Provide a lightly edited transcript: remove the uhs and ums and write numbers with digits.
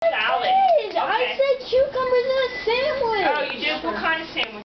salad. I did. Okay. I said cucumbers in a sandwich. Oh, you did? What kind of sandwich?